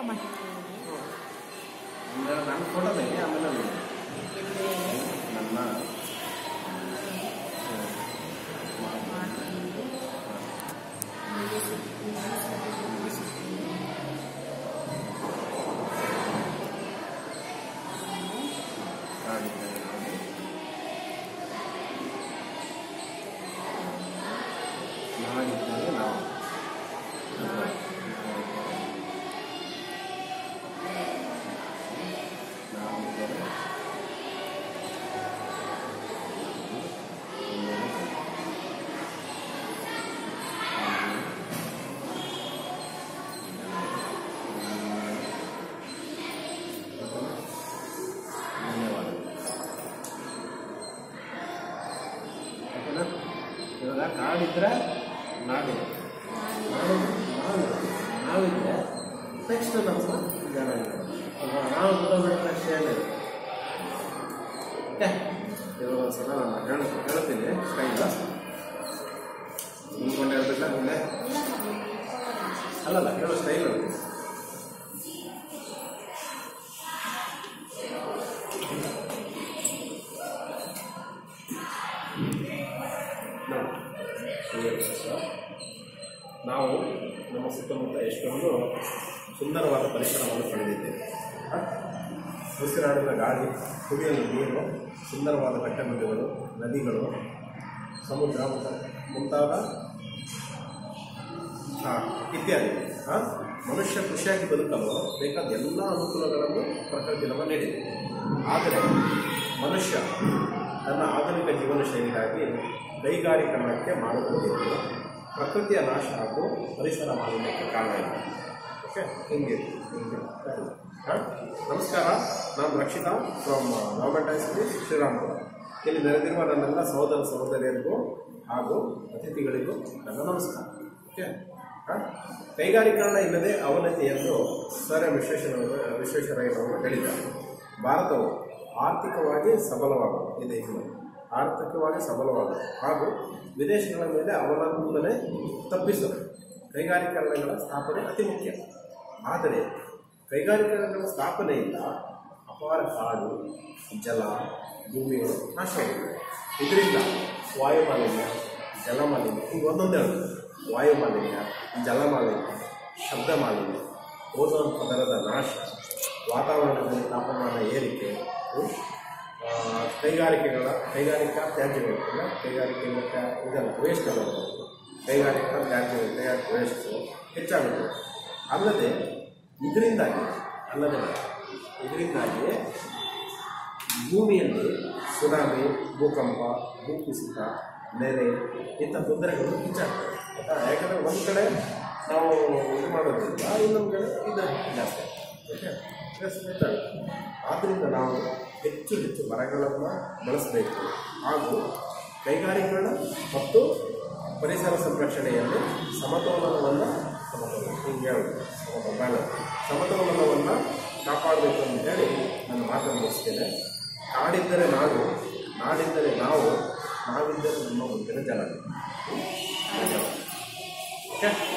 ನಾನು ಫೋಟೋ ತೆಗೆ ಆಮೇಲೆ ನನ್ನ ಇವಾಗ ಕಾಡಿದ್ರೆ ನಾಡು ನಾವಿದ್ರೆ ನೆಕ್ಸ್ಟ್ ನಮ್ಮ ಜನ ನಾವು ಬಿಡೋಬಿಟ್ಟ ತಕ್ಷಣ ಏನಿದೆ ಇವಾಗ ಒಂದ್ಸಲ ನಾನು ಹೇಳ್ತೀನಿ ಸ್ಟೈಲ ನಿಂತ್ಕೊಂಡು ಹೇಳ್ಬಿಟ್ಟ ಮುಂದೆ ಅಲ್ಲಲ್ಲ ಹೇಳೋ ಸ್ಟೈಲ್ ನಾವು ನಮ್ಮ ಸುತ್ತಮುತ್ತ ಎಷ್ಟೊಂದು ಸುಂದರವಾದ ಪರಿಸರವನ್ನು ಪಡೆದಿದ್ದೇವೆ. ಉಸಿರಾಡಿದ ಗಾಳಿ, ಕುಡಿಯಲು ನೀರು, ಸುಂದರವಾದ ಬೆಟ್ಟಗುಡ್ಡಗಳು, ನದಿಗಳು, ಸಮುದ್ರ ಮುಂತಾದ ಇತ್ಯಾದಿ. ಮನುಷ್ಯ ಖುಷಿಯಾಗಿ ಬದುಕಲು ಬೇಕಾದ ಎಲ್ಲ ಅನುಕೂಲಗಳನ್ನು ಪ್ರಕೃತಿ ನಮಗೆ ನೀಡಿದೆ. ಆದರೆ ಮನುಷ್ಯ ತನ್ನ ಆಧುನಿಕ ಜೀವನ ಶೈಲಿಗಾಗಿ ಕೈಗಾರಿಕರಣಕ್ಕೆ ಮಾಡುವುದಿಲ್ಲ. ಪ್ರಕೃತಿಯ ನಾಶ ಹಾಗೂ ಪರಿಸರ ಮಾಲಿನ್ಯಕ್ಕೆ ಕಾರಣ ಇದೆ. ಓಕೆ, ಹಿಂಗೆ ನಮಸ್ಕಾರ, ನಾನು Rakshita from government high school Shrirampura. ಇಲ್ಲಿ ನೆರೆದಿರುವ ನನ್ನೆಲ್ಲ ಸಹೋದರ ಸಹೋದರಿಯರಿಗೂ ಹಾಗೂ ಅತಿಥಿಗಳಿಗೂ ನನ್ನ ನಮಸ್ಕಾರ. ಓಕೆ, ಕೈಗಾರೀಕರಣ ಇಲ್ಲದೆ ಅವನತಿ ಎಂದು ಸರ್ ವಿಶ್ವೇಶ್ವರಯ್ಯನವರು ಹೇಳಿದ್ದಾರೆ. ಭಾರತವು ಆರ್ಥಿಕವಾಗಿ ಸಬಲವಾಗುವುದು ಹಾಗೂ ವಿದೇಶಗಳ ಮೇಲೆ ಅವಲಂಬನೆ ತಪ್ಪಿಸಲು ಕೈಗಾರೀಕರಣಗಳ ಸ್ಥಾಪನೆ ಅತಿ ಮುಖ್ಯ. ಆದರೆ ಕೈಗಾರಿಕೆಗಳ ಸ್ಥಾಪನೆಯಿಂದ ಅಪಾರ ಕಾಡು, ಜಲ, ಭೂಮಿಗಳು ನಾಶವಾಗಿದೆ. ಇದರಿಂದ ವಾಯುಮಾಲಿನ್ಯ, ಜಲಮಾಲಿನ್ಯ, ಈಗ ಒಂದೊಂದೇ ಹೇಳೋದು. ವಾಯುಮಾಲಿನ್ಯ, ಜಲಮಾಲಿನ್ಯ, ಶಬ್ದ ಮಾಲಿನ್ಯ, ಓಝೋನ್ ಪದರದ ನಾಶ, ವಾತಾವರಣದಲ್ಲಿ ತಾಪಮಾನ ಏರಿಕೆ, ಕೈಗಾರಿಕಾ ತ್ಯಾಜ್ಯಗಳು, ಇದೆಲ್ಲ ವೇಸ್ಟ್ಗಳು, ಕೈಗಾರಿಕಾ ತ್ಯಾಜ್ಯಗಳು ವೇಸ್ಟು ಹೆಚ್ಚಾಗುತ್ತದೆ. ಅಲ್ಲದೆ ಇದರಿಂದಾಗಿ ಭೂಮಿಯಲ್ಲಿ ಸುನಾಮಿ, ಭೂಕಂಪ, ಭೂಕುಸಿತ, ನೆರೆ ಇಂಥ ತೊಂದರೆಗಳು ಹೆಚ್ಚಾಗ್ತವೆ. ಯಾಕಂದರೆ ಒಂದು ಕಡೆ ನಾವು ಇದು ಮಾಡೋದ್ರಿಂದ ಇನ್ನೊಂದು ಕಡೆ ಇದು ಜಾಸ್ತಿ ಆಗ್ತದೆ. ಆದ್ದರಿಂದ ನಾವು ಹೆಚ್ಚು ಮರಗಳನ್ನು ಬೆಳೆಸಬೇಕು ಹಾಗೂ ಕೈಗಾರಿಕೆಗಳ ಮತ್ತು ಪರಿಸರ ಸಂರಕ್ಷಣೆಯಲ್ಲಿ ಸಮತೋಲನವನ್ನು ಕಾಪಾಡಬೇಕು ಅಂತ ಹೇಳಿ ನಾನು ಮಾತನ್ನು ಮುಗಿಸ್ತೇನೆ. ಕಾಡಿದ್ದರೆ ನಾಡು, ನಾಡಿದ್ದರೆ ನಾವು, ನಾವಿದ್ದರೆ ನಮ್ಮ ಮುಂದಿನ ಜನ. ಓಕೆ.